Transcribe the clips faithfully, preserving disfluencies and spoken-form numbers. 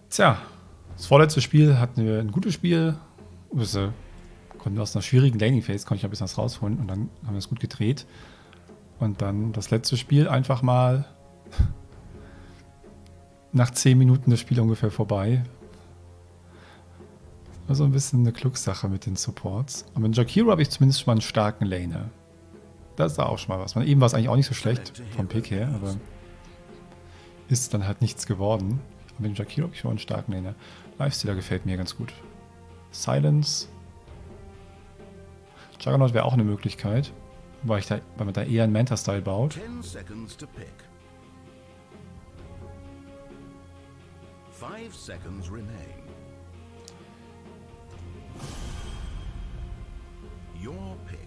Tja, das vorletzte Spiel hatten wir ein gutes Spiel. Also, konnten aus einer schwierigen Laning Phase konnte ich ein bisschen was rausholen und dann haben wir es gut gedreht. Und dann das letzte Spiel einfach mal nach zehn Minuten das Spiel ungefähr vorbei. Also ein bisschen eine Glückssache mit den Supports. Aber mit Jakiro habe ich zumindest schon mal einen starken Laner. Das ist auch schon mal was. Eben war es eigentlich auch nicht so schlecht vom Pick her, aber ist dann halt nichts geworden. Aber mit Jakiro habe ich schon einen starken Laner. Lifestealer gefällt mir ganz gut. Silence. Juggernaut wäre auch eine Möglichkeit, weil, ich da, weil man da eher einen Manta-Style baut. Five seconds remain. Your pick.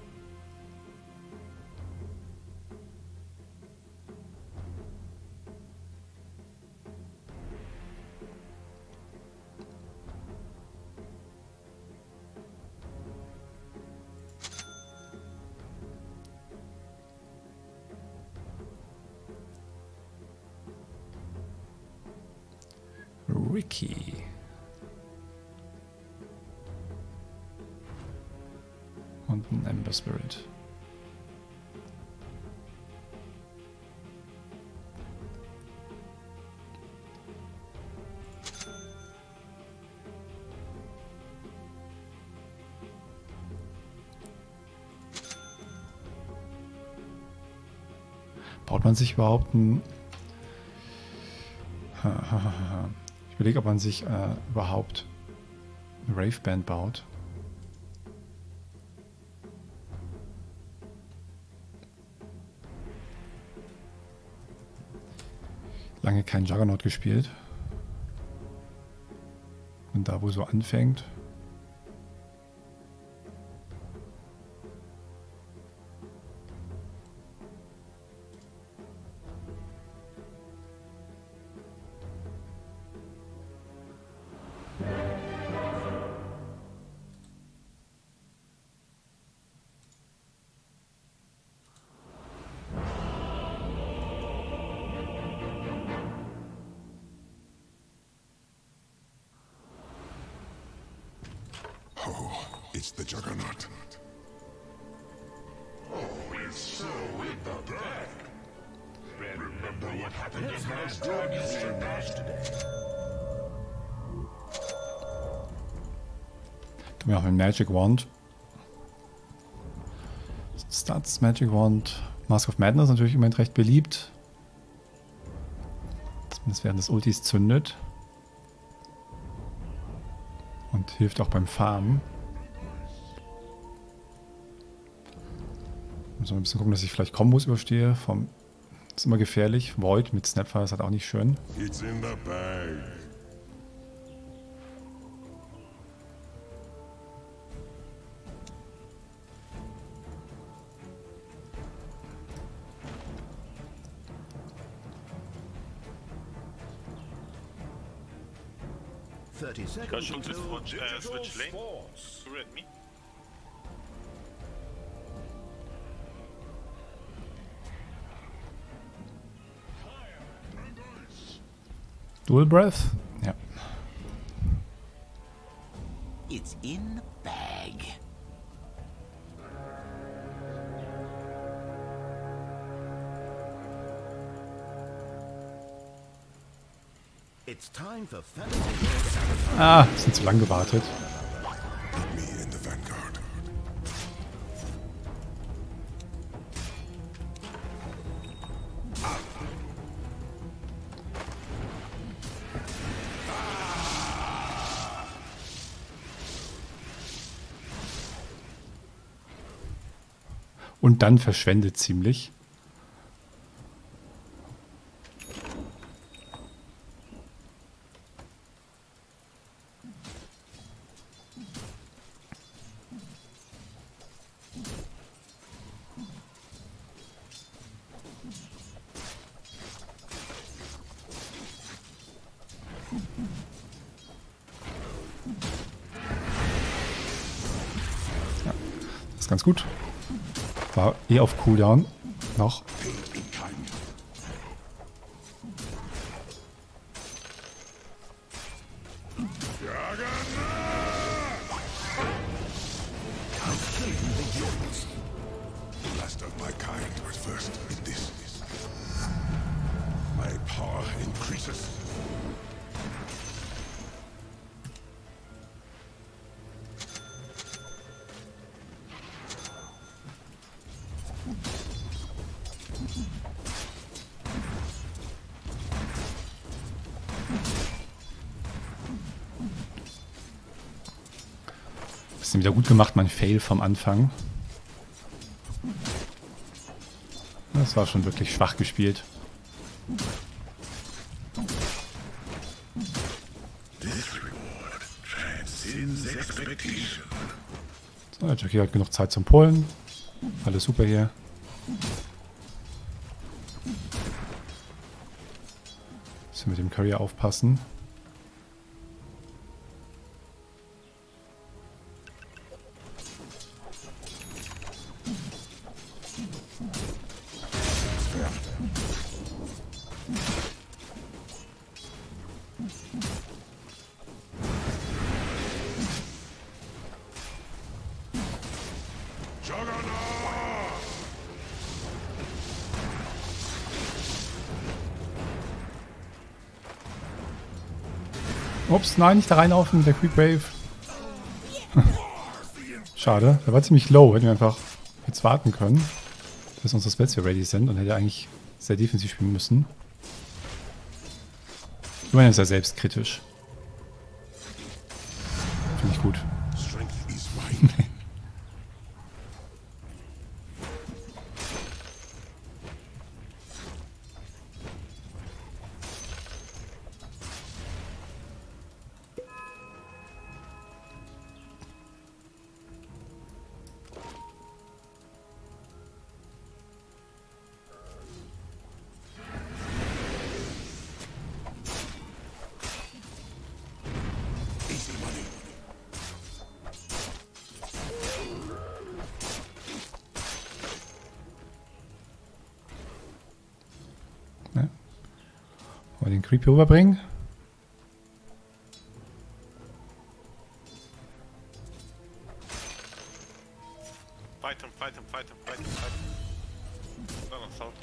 Ricky. Und ein Ember Spirit. Baut man sich überhaupt ein... Ich überlege, ob man sich äh, überhaupt eine Raveband baut. Lange keinen Juggernaut gespielt. Und da, wo so anfängt. It's the Juggernaut. Oh, it's so in the back. Remember what happened in Masdog yesterday? Tun wir auch mit Magic Wand. Stats, Magic Wand. Mask of Madness natürlich immerhin recht beliebt. Zumindest während des Ultis zündet. Und hilft auch beim Farmen. Muss mal ein bisschen gucken, dass ich vielleicht Kombos überstehe. Vom, ist immer gefährlich. Void mit Snapfire ist halt auch nicht schön. It's in the bag. thirty seconds Guys, will until switch, uh, digital switch lane. sports. Red me. Dual Breath? Ja. It's in the bag. It's time for fantasy. Ah, sind zu lang gewartet. Me in the Vanguard. Und dann verschwendet ziemlich. Ja, das ist ganz gut. War eh auf Cooldown noch. Last of my kind, but first in this. My power increases. Bisschen wieder gut gemacht, mein Fail vom Anfang. Das war schon wirklich schwach gespielt. So, der Jackie hat genug Zeit zum Pullen. Alles super hier. Müssen mit dem Courier aufpassen. Ups, nein, nicht da reinlaufen, der Creep Wave. Schade, der war ziemlich low. Hätten wir einfach jetzt warten können, bis unsere Spells hier ready sind und hätte eigentlich sehr defensiv spielen müssen. Immerhin ist er selbstkritisch. Finde ich gut. Strength is mine. Wollen wir den Creep rüberbringen? Fight him, fight him, fight him, fight him, fight him. No, no, south.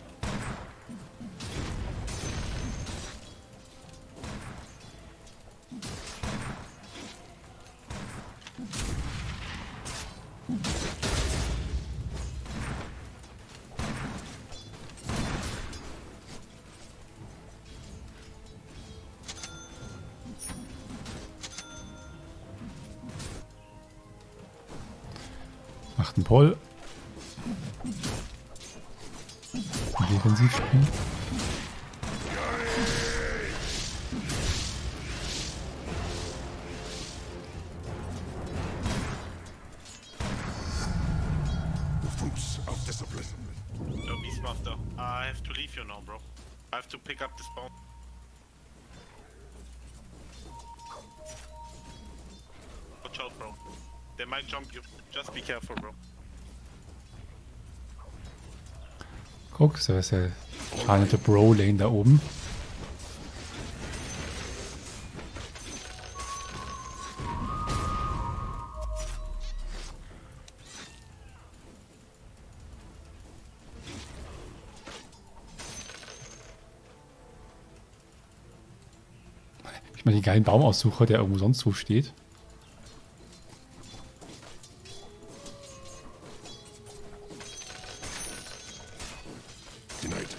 Macht einen Pull. Defensiv spielen. The fruits of discipline. No, Beastmaster. I have to leave you now, bro. I have to pick up the spawn. Watch out, bro. They might jump you. Just be careful, bro. Guck, so ist der tarnete Bro-Lane da oben. Ich mal den geilen Baum aussuche, der irgendwo sonst so steht. Denied.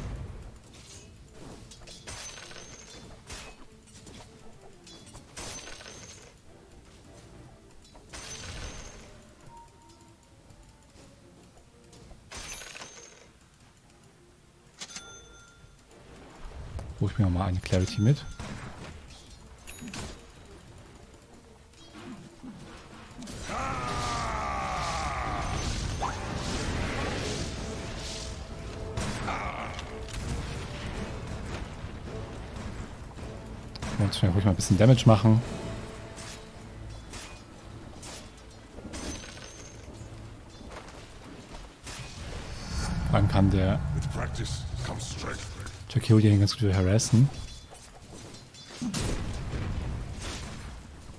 Hol ich mir mal eine Clarity mit. Und schnell ruhig mal ein bisschen Damage machen. Dann kann der With practice comes strength. Jakio den ganz gut harassen.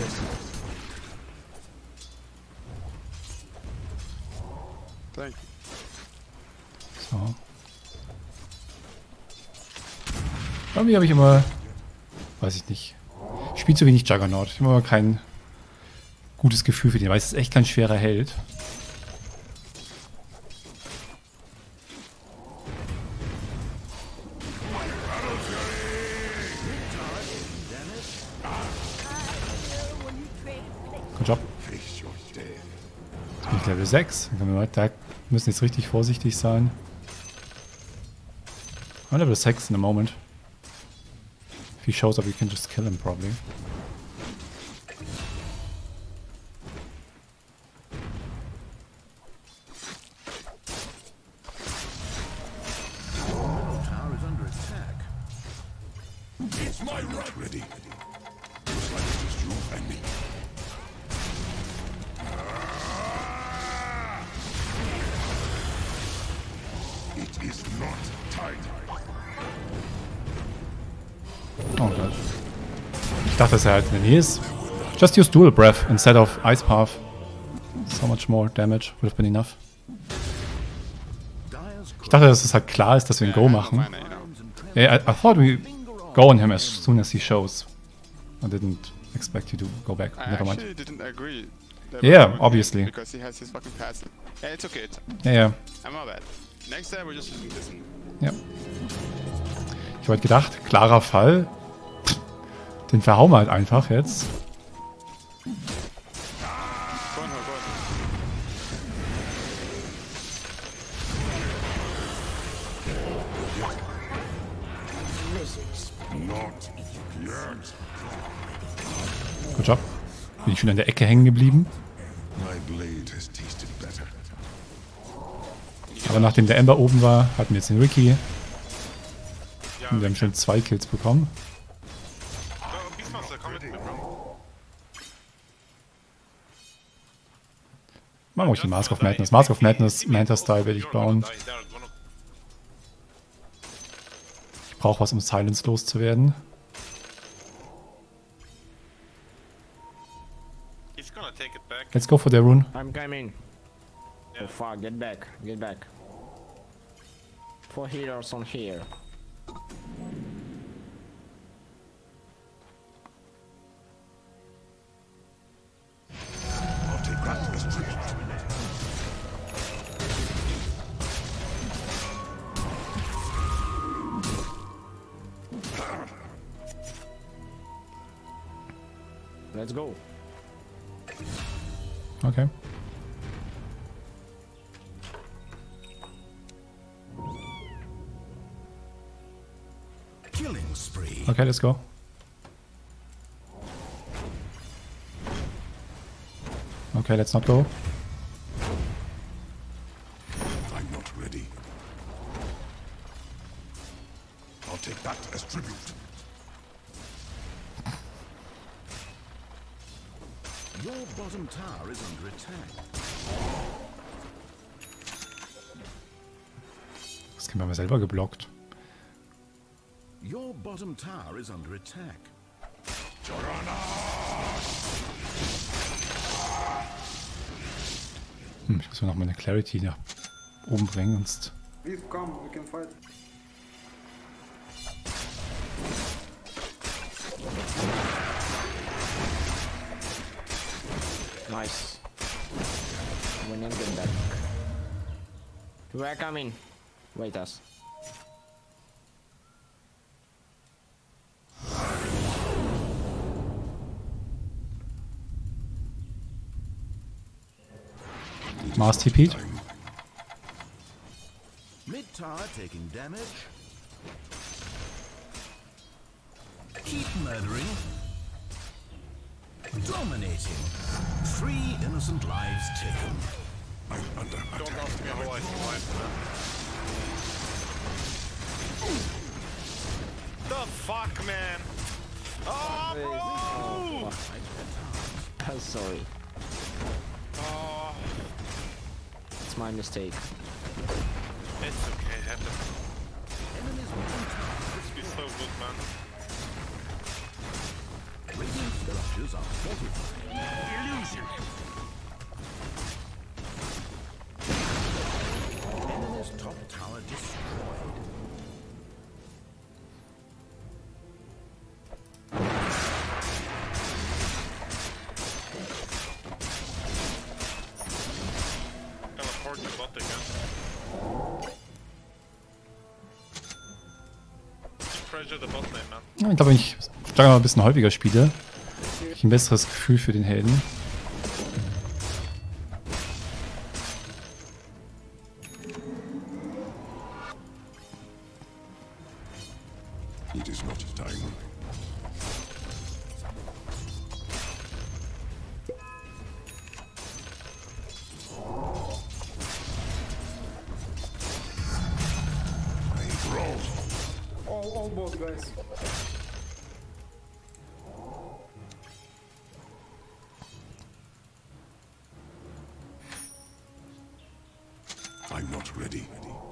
Thank you. So. Irgendwie habe ich immer, weiß ich nicht, ich spiele zu wenig Juggernaut. Ich habe immer kein gutes Gefühl für den, weil es ist echt kein schwerer Held. Good job. Face your death. Jetzt bin ich Level sechs. Dann können wir, da müssen jetzt richtig vorsichtig sein. I'm Level six in a moment. If he shows up, you can just kill him probably. Tower is under attack. It's my right. Ready. Looks like it's just you and me. It is not tight. Oh Gott. Ich dachte, dass er halt in der Nähe ist. Just use Dual Breath instead of Ice Path. So much more damage would have been enough. Dire's Ich dachte, dass es halt klar ist, dass wir ein Go machen. Meine, you know. Yeah, I, I thought we go on him as soon as he shows. I didn't expect you to go back. I Never mind. actually didn't agree. that Yeah, we're going obviously. Because he has his fucking passive. Yeah, it's okay. It's, Ja, ja. I'm not bad. Next time we're just using this. And Ja. Ich habe halt gedacht, klarer Fall. Den verhauen wir halt einfach jetzt. go on, go on. Not yet. Good job. Bin ich schon an der Ecke hängen geblieben. My blade has tasted better. Aber nachdem der Ember oben war, hatten wir jetzt den Ricky. Ja, Und wir haben schon zwei Kills bekommen. oh, Beastmaster, komm mit mir, Bro. Machen wir euch den Mask of Madness. Mask of Madness, Manta-Style werde ich bauen. Ich brauche was, um Silence loszuwerden. He's gonna take it back. Let's go for the rune. I'm coming. Yeah. Oh fuck, get back, get back. Four healers on here. I'll take that as tribute. Let's go. Okay. killing spree. Okay, let's go. Okay, let's not go. I'm not ready. I'll take that as tribute. Your bottom tower is under attack. Das haben wir mal selber geblockt. Your bottom tower is under attack. Hm, ich muss mir noch meine Clarity nach oben bringen, sonst... Please come, we can fight. Nice. We need them back. We are coming. Wait us. Mars T P'd. Mid tower taking damage. Keep murdering. Dominating. Three innocent lives taken. I'm under Don't attack. ask me how I survived that. The fuck, man? Oh, bro! I'm sorry. Oh, It's my mistake. it's okay, it happens. Enemies bottom tower This be so good, man. radiant structures structures are fortified. Illusion. Enemy's top tower destroyed. Teleport the bot again. Pressure the bot lane, man. Ja, ich glaube, wenn ich Juggernaut ein bisschen häufiger spiele, habe ich ein besseres Gefühl für den Helden. It is not time. I grow. All, all both guys. I'm not ready.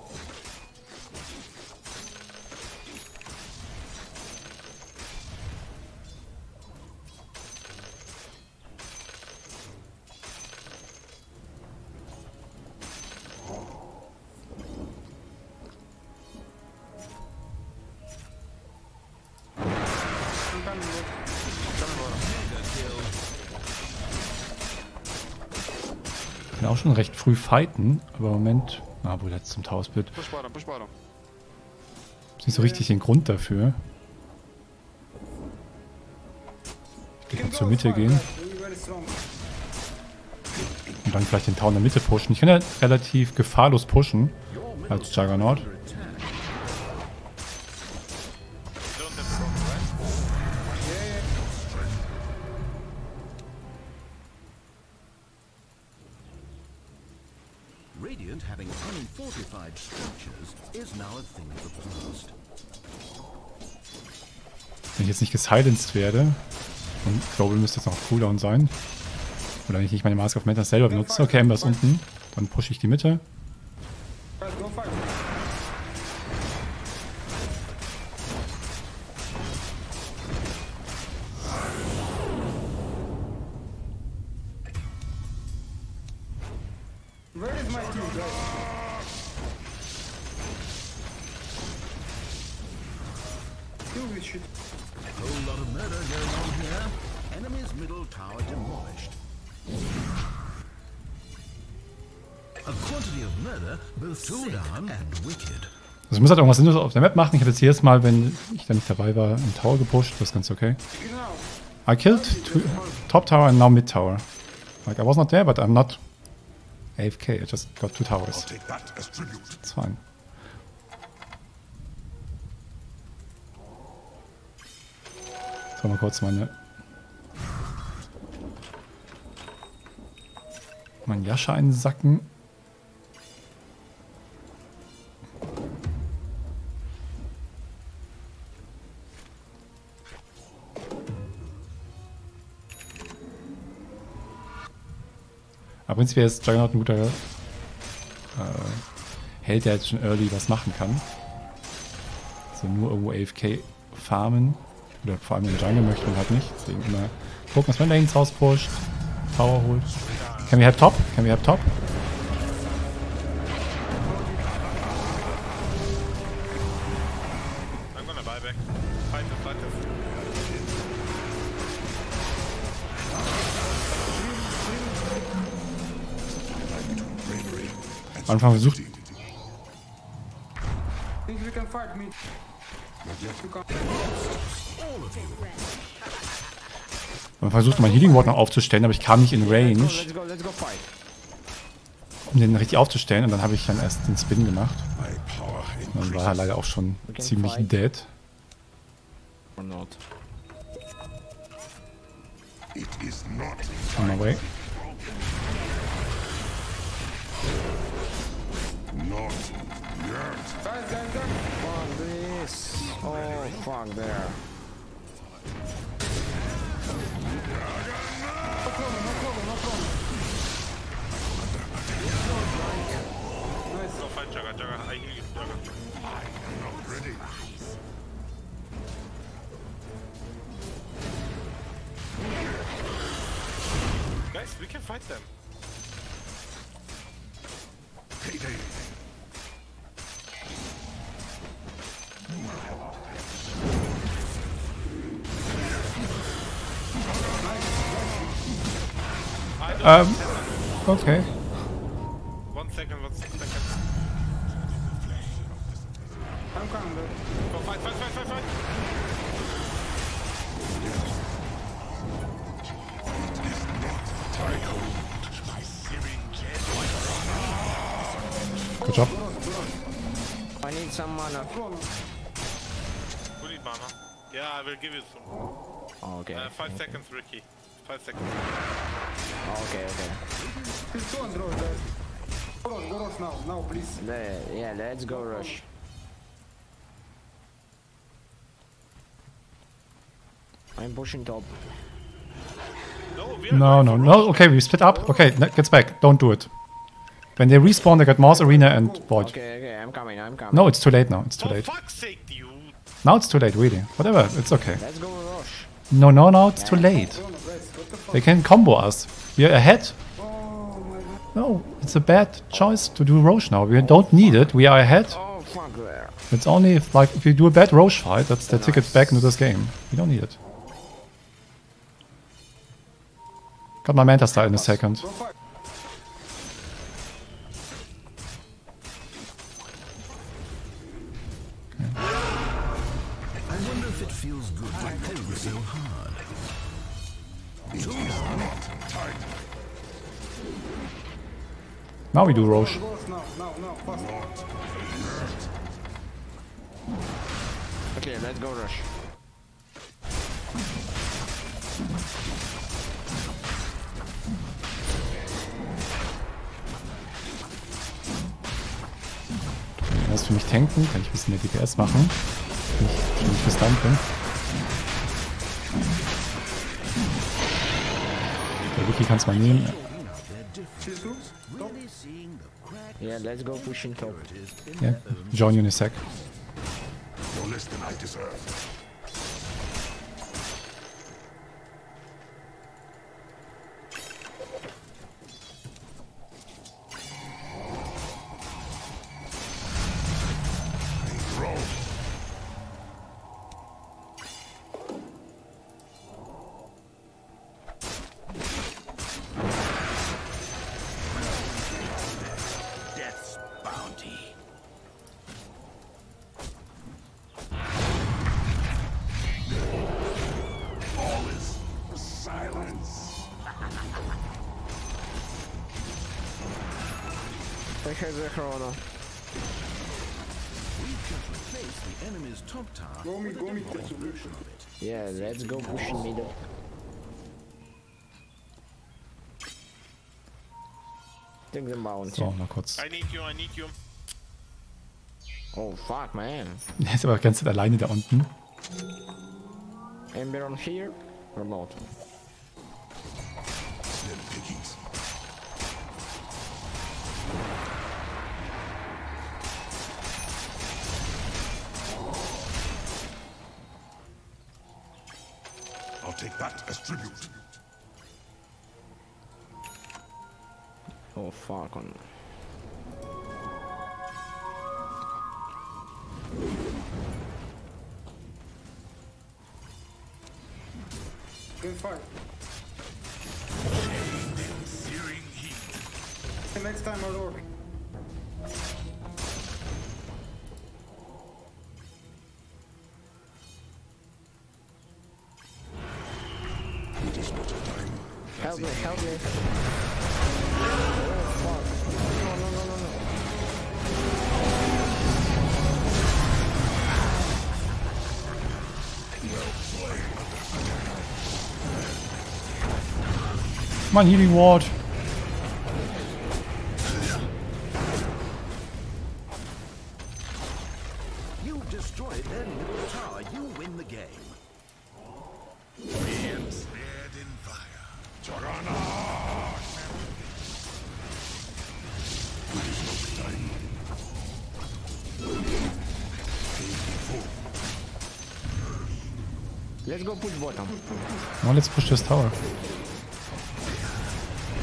I'm coming bot. Ich kann auch schon recht früh fighten, aber im Moment... Ah, wohl jetzt zum Tower-Split. Push bottom, push bottom. Ist nicht so richtig den Grund dafür. Ich kann zur Mitte gehen We're very strong. und dann vielleicht den Tower in der Mitte pushen. Ich kann ja relativ gefahrlos pushen als Juggernaut. Don't have front, right? Radiant having unfortified structures is now a thing of the past. Wenn ich jetzt nicht gesilenced werde, und Global müsste jetzt noch auf Cooldown sein, oder wenn ich nicht meine Mask of Madness selber benutze, okay, Ember ist unten, dann pushe ich die Mitte. Guys, go fight. Where is my team, guys? Kill this shit. A whole lot of murder going on here. Enemy's middle tower demolished. A quantity of murder, both sick and wicked. Also ich muss halt irgendwas Sinnloses auf der Map machen. Ich habe jetzt jedes Mal, wenn ich da nicht dabei war, einen Tower gepusht. Das ist ganz okay. Genau. I killed two, top tower and now mid tower. Like I was not there, but I'm not A F K. I just got two I'll towers. take that as tribute. It's fine. So, mal kurz meine... Mein Yasha einsacken. Aber prinzipiell ist Juggernaut ein guter äh, Held, der jetzt schon early was machen kann. Also nur irgendwo A F K farmen. Oder vor allem in den Jungle möchte man halt nicht. Deswegen immer gucken, dass man Lanes rauspusht. Tower holt. Can we have top? Can we have top? I'm gonna buy back. Fight him, fight him. Bravery and Am Anfang versucht, stupidity. Think we can fight me. You can. man versucht, mein Healing Ward noch aufzustellen, aber ich kam nicht in Range, Let's go, let's go fight. um den richtig aufzustellen. Und dann habe ich dann erst den Spin gemacht. My power Dann war er increases. leider auch schon can ziemlich fight. dead. Or not. It is not On my way. not yet. Guys, guys, guys. Fuck this. Oh, fuck there. No problem, no problem, no problem. Nice. Go fight Jugger, Jugger. I heal you, Jugger. Not ready. We can fight them. Payday. Um, okay. One second, one second. I'm coming, bro. Go fight, fight, fight, fight, fight. Good job. I need some mana. Who need mana? Yeah, I will give you some. Oh, okay. Uh, five okay. seconds, Ricky. Five seconds. Oh, okay, okay. Please don't draw that. Go rush, go rush now, now, please. Le yeah, let's go rush. I'm pushing top. No, we are No, going no, for no. Rosh. Okay, we split up. Okay, ne- gets back. Don't do it. When they respawn, they get Mars Arena and Void. Okay, okay, I'm coming, I'm coming. No, it's too late now. It's too For late. fuck's sake, dude. Now it's too late, really. Whatever, it's okay. Let's go rush. No, no, no, it's too late. Chrono, guys, what the fuck? They can combo us. We're ahead. Oh my god. No, it's a bad choice to do Roche now. We don't need it. We are ahead. Oh, fuck there. It's only if, like, if you do a bad Roche fight, that's the ticket back into this game. We don't need it. Got my Manta Style in a second. Go fight. I wonder if it feels good to pull so hard. Now we do Roche. Go rush now, now, now, fast. Okay, let's go rush. Kannst du mich tanken? Kann ich ein bisschen mehr D P S machen? Ich schon nicht gestunt bin. Der Wiki kann es mal nehmen. Really seeing the crack Yeah, let's go pushing top. Ja, join you in a sec. You're less than I deserve. death's bounty. All is silence. I have the chrono. We've just replaced the enemy's top tower Go mid, with a go mid. default version of it. Yeah, let's go pushing middle. Take the bounty. So, mal kurz. I need you, I need you. Oh, fuck, man. Er ist aber die ganze Zeit alleine da unten. Ember on here or not? Slim pickings. I'll take that as tribute. Oh, fuck on. Good fight. Searing heat. Next time I'll work. It is not a time. Help me, help me. Oh, fuck. No, no, no, no, no. Come on, healing ward. You've destroyed their middle tower. You win the game. Ensnared in fire. Jarana! It is not time. Let's go push bottom. Now let's push this tower.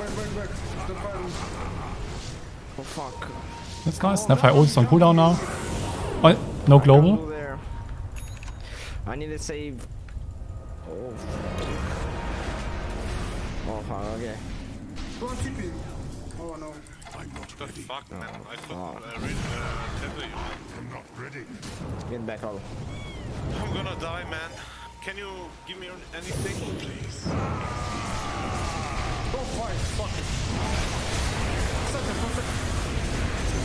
back, back, back. The fire. Oh fuck. That's nice. Snapfire ult is on cooldown now. Oh, no global. Go there. I need to save. Oh. Oh fuck. Okay. Go on T P. Oh no. I'm not The ready. fuck, man? I thought Oh. uh, read, uh, tether you. I'm not ready. Get back, all. I'm gonna die, man. Can you give me anything, please? Go fight. Fuck it. Second, one second.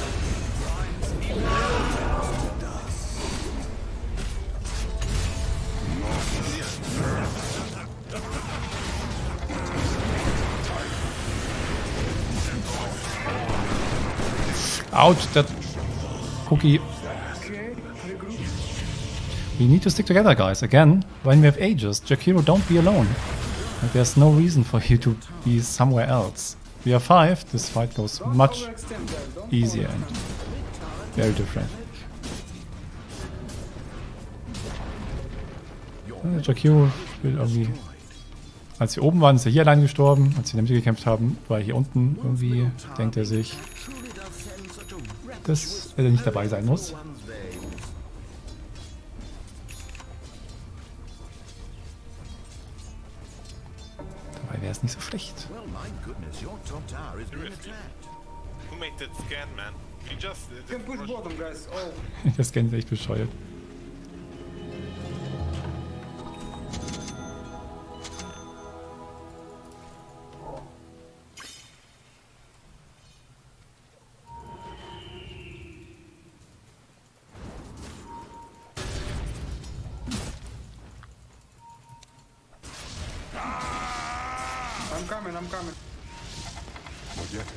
Ouch, that cookie. Okay, regroup. We need to stick together, guys. Again, when we have Aegis, Jakiro, don't be alone. Like, there's no reason for you to be somewhere else. We are five, this fight goes Don't much overextend that. Don't easier and very different. Äh, Jakiro will irgendwie... Als wir oben waren, ist er hier allein gestorben. Als wir in der Mitte gekämpft haben, war er hier unten. Irgendwie denkt er sich, dass er nicht dabei sein muss. Dabei wäre es nicht so schlecht. Well, my goodness, your top tower is being attacked. Who made that scan, man? You just... Uh, You can push bottom, guys. Oh. Das Scan ist echt bescheuert. I'm coming, I'm coming. Not yet.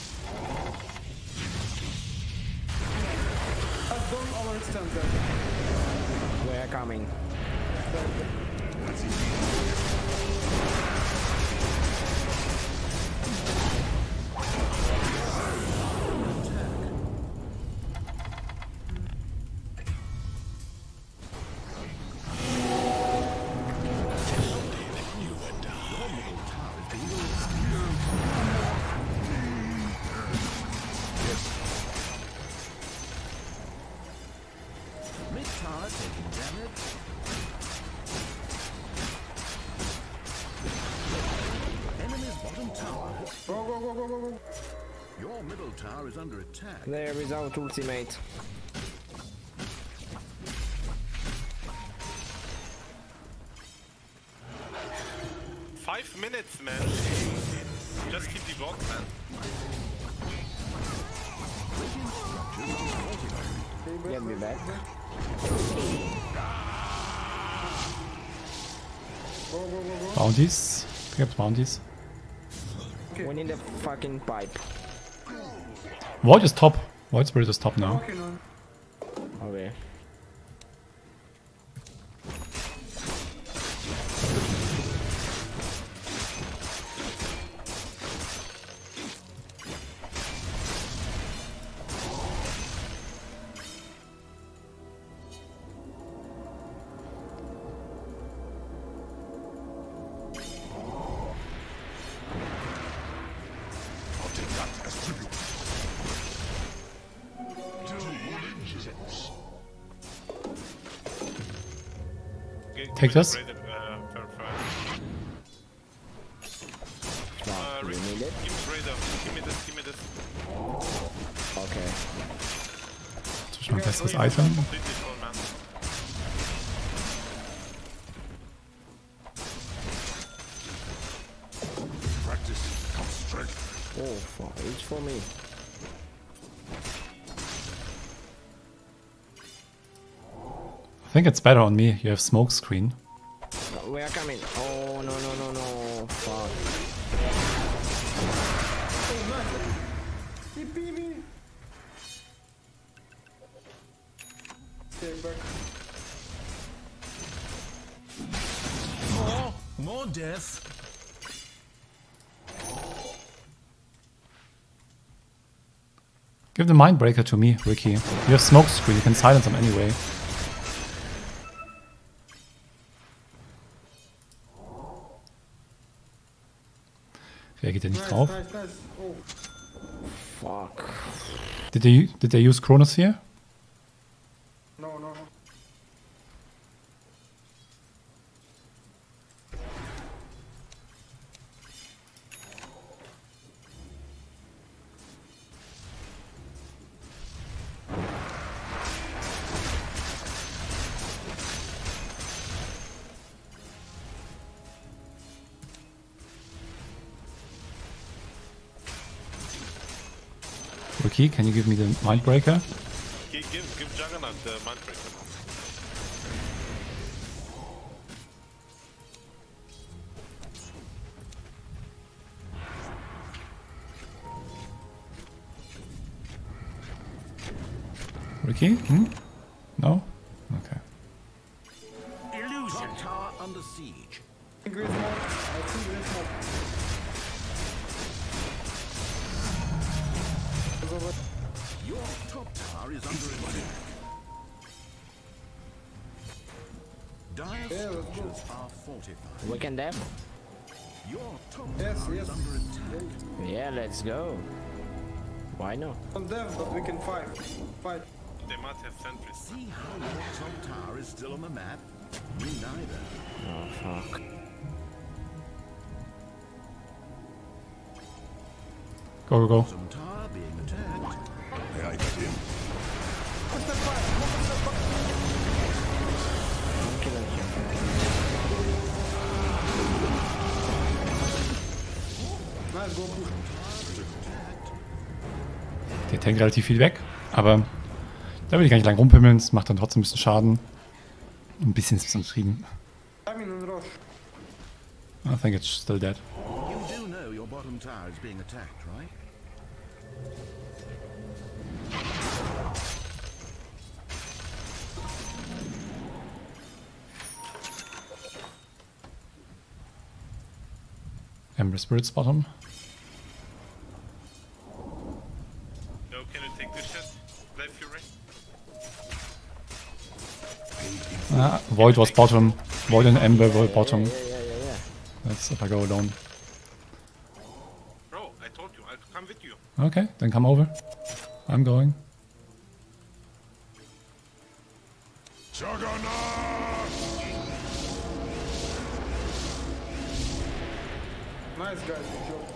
Uh, don't overextend that. We're coming. Mid tower taking damage. Enemy's bottom tower. Go, go, go, go, go, go. Your middle tower is under attack. There is our ultimate. Five minutes, man. Just keep the box, man. Get me back. Go, go, go, go. Bounties. Pick up Bounties. We need a fucking pipe. Void is top. Void Spirit is top now. Okay, no. Okay. I'll take that as tribute. Gi- Take give me this. the braided, uh, Purifier. Now, Uh, do re- you need it? Give me Raider. Give me this, give me this. Okay. Das ist schon ein besseres Item. Completely full, man. Practice comes strength. Oh, fuck. It's for me. I think it's better on me. You have smoke screen. We are coming. Oh, no, no, no, no. Fuck. T P me. Stay back. More, more death. Give the Mindbreaker to me, Ricky. You have smoke screen. You can silence them anyway. Reagiert er nicht Nice, drauf? nice, nice. Oh. Fuck. Did they, did they use Chronosphere? No, no, no. Okay, can you give me the Mindbreaker? Give, give, give Juggernaut the Mindbreaker. Ricky? Hmm? No? Okay. Illusion tower under siege. I think Grid Smoke. I think Grid Smoke. Your top tower is under attack. Dire Yeah, let's go. structures are fortified. We can def? Your top Yes, tower yes. is under attack. Yeah, let's go. Why not? On dev, but we can fight. Fight. They might have sentries. See how your top tower is still on the map? Me neither. Oh, fuck. Go, go, go. Some tower being attacked. May I get in? I'm killing him. Nice, go push. Der tankt relativ viel weg, aber da will ich gar nicht lang rumpimmeln, es macht dann trotzdem ein bisschen Schaden. Ein bisschen ist es untertrieben. Timing and rush. I think it's still dead. You do know your bottom tower is being attacked, right? Ember Spirit's bottom. No, can you take this shit? Life Fury? Ah, Void was bottom. Void and Ember were bottom. Yeah, yeah, yeah, yeah. That's if I go alone. Bro, I told you, I'll come with you. Okay, then come over. I'm going. Juggernaut! Nice, guys. Good job.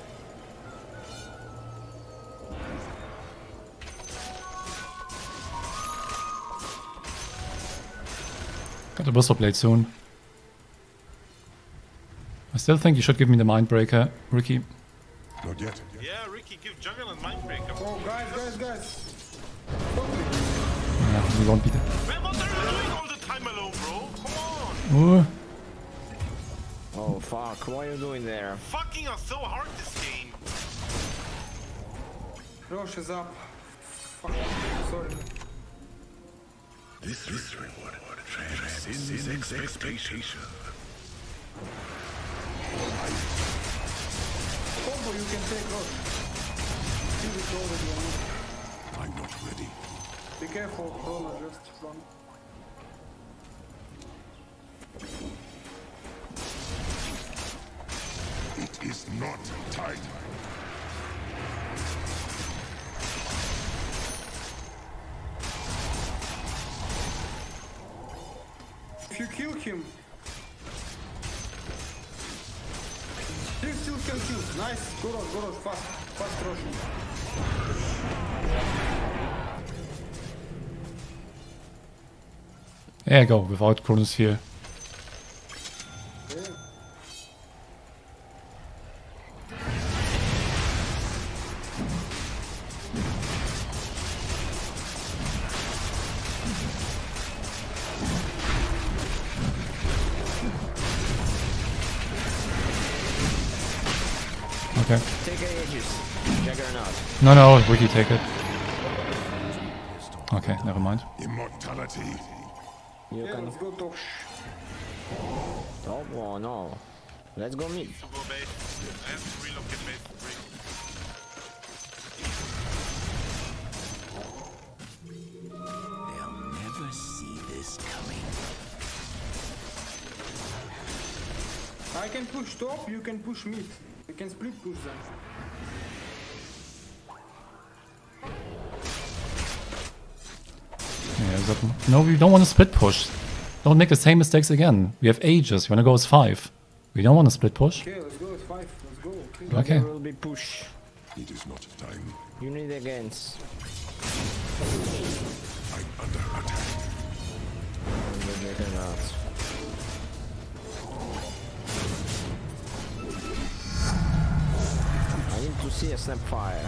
Got a Whistle Blade soon. I still think you should give me the Mindbreaker, Ricky. Not yet. Yeah, Ricky, give Juggernaut Mindbreaker. Oh, guys, guys, guys. Yeah, we won't beat it. Man, what are you doing all the time alone, bro? Come on. Ooh. Oh, fuck. What are you doing there? Fucking are so hard this game. Rush is up. Fuck. Sorry. This, this reward transcends expectation. Combo, you can take Rush. Kill it already on me. I'm not ready. Be careful, Chrono, just run. It is not time. If you kill him, you still can kill. Nice, go Rush, go Rush, fast, fast Rush. There you go, without Chronosphere. Yeah. Okay. Take Aegis. Juggernaut. No, no, Ricky, take it. Okay, never mind. Immortality. You Yeah, can let's go top. top one, no. Let's go mid. To go base. I have to relocate base for free. They'll never see this coming. I can push top, you can push mid. We can split push them. Yeah, that, no, we don't want to split push. Don't make the same mistakes again. We have ages. You wanna go with five. We don't want to split push. Okay, let's go with five. Let's go. Okay. Okay. There will be push. It is not time. You need against. I'm under attack. I need to see a snap fire.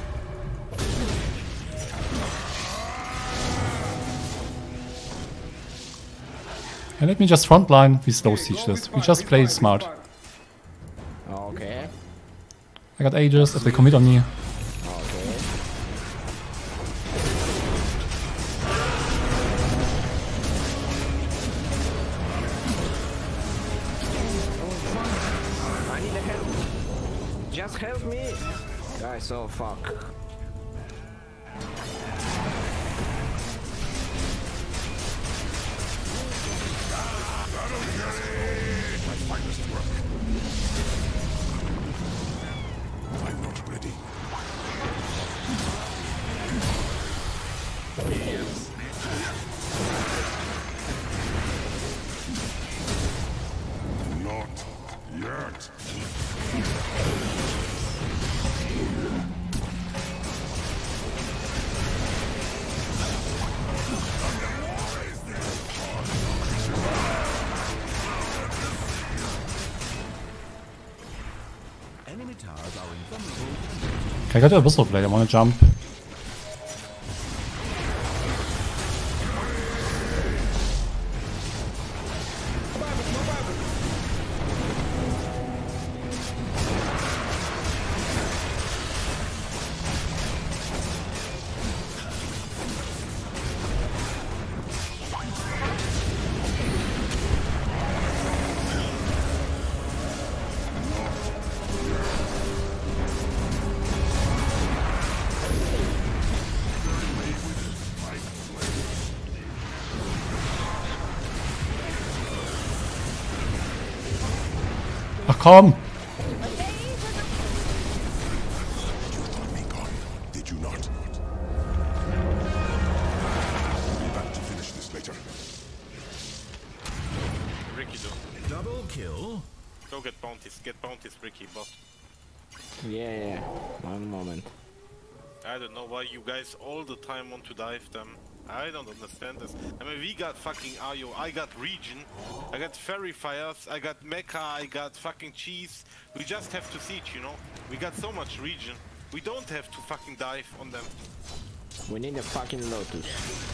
And let me just frontline. We slow siege this. We just play smart. Okay. I got ages. If they commit on me, Okay. I need a help. Just help me. Guys, oh fuck. My finest work. I'm not ready. Not yet. Enemy towers are invulnerable. okay, I got a whistle blade. I wanna jump. Ach komm! You thought me gone, did you not? We'll be back to finish this later. Ricky, do. Double kill. Go get bounties. Get bounties, Ricky, bot. Yeah, yeah. One moment. I don't know why you guys all the time want to dive them. I don't understand this. I mean, we got fucking R U, I got Region, I got Fairy Fires, I got Mecha, I got fucking Cheese. We just have to siege, you know? We got so much Region. We don't have to fucking dive on them. We need a fucking Lotus.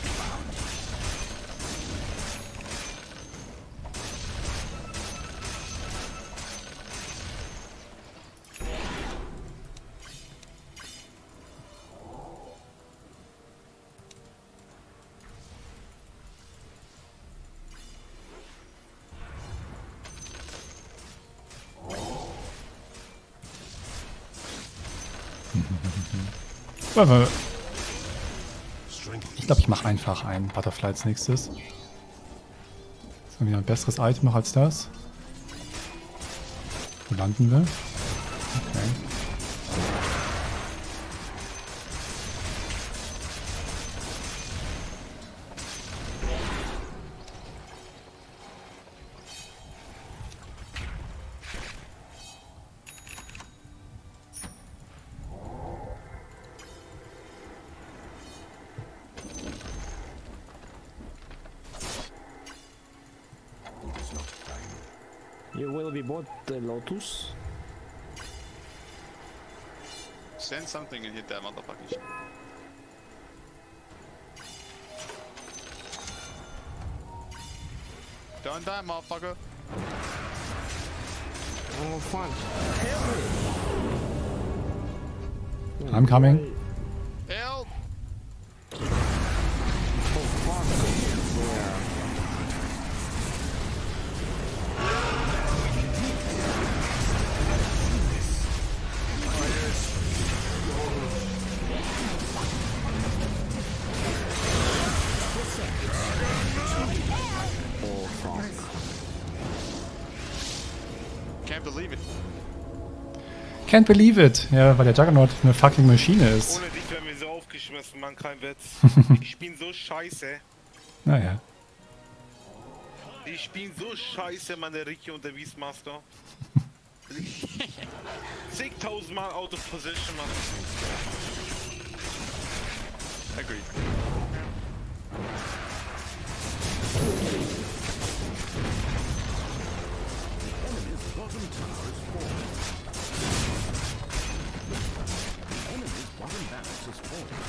Ich glaube, ich mache einfach ein Butterfly als nächstes. Das ist wieder ein besseres Item noch als das. Wo landen wir? Okay. You will be bought the Lotus. Send something and hit that motherfucking shit. Don't die, motherfucker. Oh fuck. I'm coming. Help! Oh fuck. Yeah. Oh fuck. Can't believe it. Can't believe it. Ja, weil der Juggernaut eine fucking Maschine ist. Ohne dich wären wir so aufgeschmissen, Mann, kein Witz. Die spielen so scheiße. Naja. Die spielen so scheiße, Mann, der Ricky und der Beastmaster. Zigtausendmal out of position, Mann. Agreed. Enemy's bottom tower is falling. Enemy's bottom barracks is falling.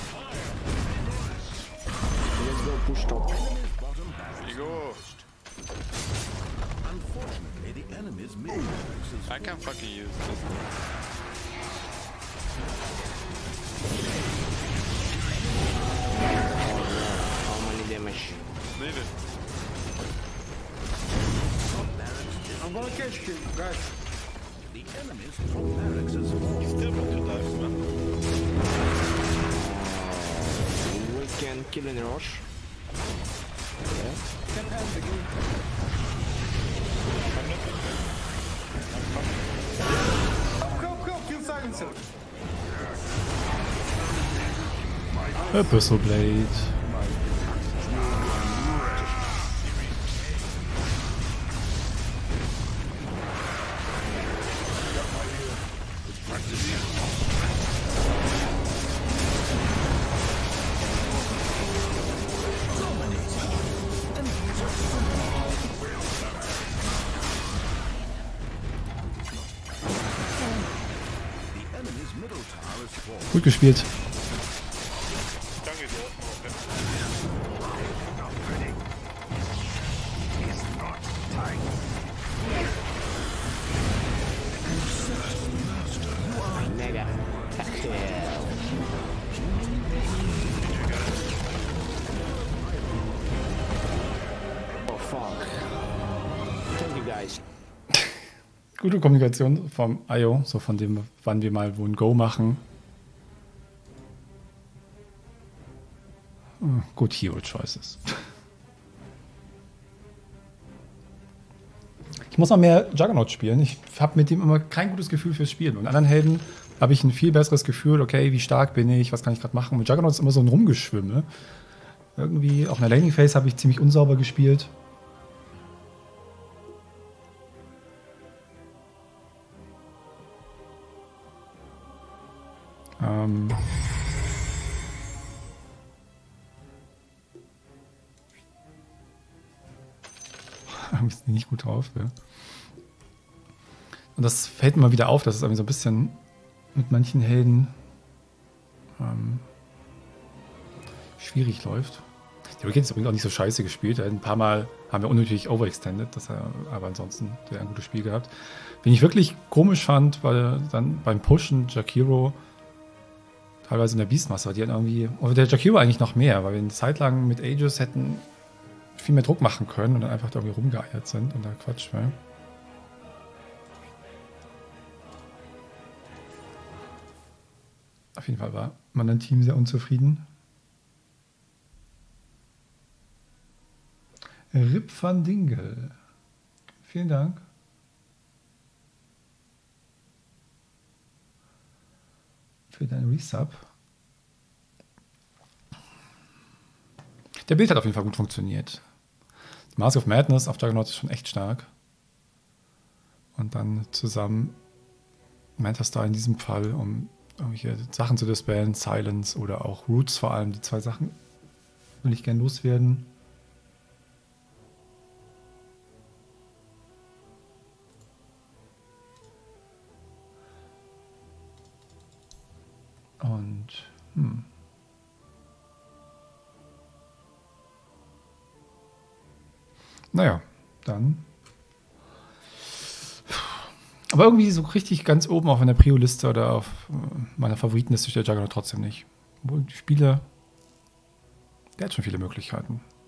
Let's go push top. Enemy's bottom barracks You go. Unfortunately, the enemy's middle barracks is I can't fucking use this. How many damage? Leave it. I'm gonna catch him, guys. the enemy's top barracks is falling. Still want to dive, man. We can kill in rush. Can end the game. Help, help, help, kill silencer. Abyssal Blade. The enemy's middle tower is falling. Gut gespielt. Danke dir. Mega. Hell. Oh fuck. Thank you guys. Gute Kommunikation vom I O, so von dem, wann wir mal wo ein Go machen. Hm, Gut Hero Choices. Ich muss noch mehr Juggernaut spielen. Ich habe mit dem immer kein gutes Gefühl fürs Spielen. Und anderen Helden habe ich ein viel besseres Gefühl, okay, wie stark bin ich, was kann ich gerade machen. Mit Juggernaut ist immer so ein Rumgeschwimme. Irgendwie, auch in der Laning Phase habe ich ziemlich unsauber gespielt. Ähm. Irgendwie sind die nicht gut drauf. Ja. Und das fällt mir mal wieder auf, dass es irgendwie so ein bisschen mit manchen Helden ähm, schwierig läuft. Der Hurricane ist übrigens auch nicht so scheiße gespielt. Ein paar Mal haben wir unnötig overextended, das er, aber ansonsten hat er ein gutes Spiel gehabt. Wen ich wirklich komisch fand, weil dann beim Pushen Jakiro teilweise in der Beastmaster, die hatten irgendwie, oder der Jakiro eigentlich noch mehr, weil wir eine Zeit lang mit Aegis hätten viel mehr Druck machen können und dann einfach da irgendwie rumgeeiert sind und da Quatsch war. Auf jeden Fall war man ein Team sehr unzufrieden. Rip van Dingle. Vielen Dank. Für deinen Resub. Der Bild hat auf jeden Fall gut funktioniert. Mask of Madness auf Juggernaut ist schon echt stark. Und dann zusammen Manta Star in diesem Fall, um irgendwelche Sachen zu dispellen, Silence oder auch Roots vor allem. Die zwei Sachen will ich gerne loswerden. Und hm. Naja, dann. Aber irgendwie so richtig ganz oben auf meiner Prio-Liste oder auf meiner Favoritenliste steht der Juggernaut trotzdem nicht. Obwohl die Spiele, der hat schon viele Möglichkeiten.